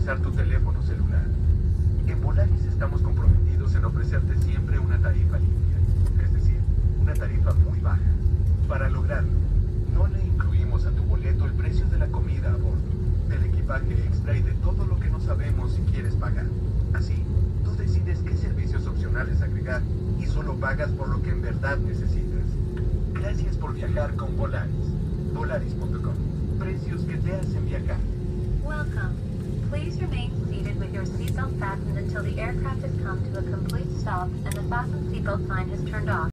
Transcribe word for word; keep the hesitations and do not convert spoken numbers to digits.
utilizar tu teléfono celular. En Volaris estamos comprometidos en ofrecerte siempre una tarifa limpia, es decir, una tarifa muy baja. Para lograrlo, no le incluimos a tu boleto el precio de la comida a bordo, del equipaje extra y de todo lo que no sabemos si quieres pagar. Así, tú decides qué servicios opcionales agregar y solo pagas por lo que en verdad necesitas. Gracias por viajar con Volaris. Volaris punto com. Precios que te hacen viajar. Welcome. Please remain seated with your seatbelt fastened until the aircraft has come to a complete stop and the fasten seatbelt sign has turned off.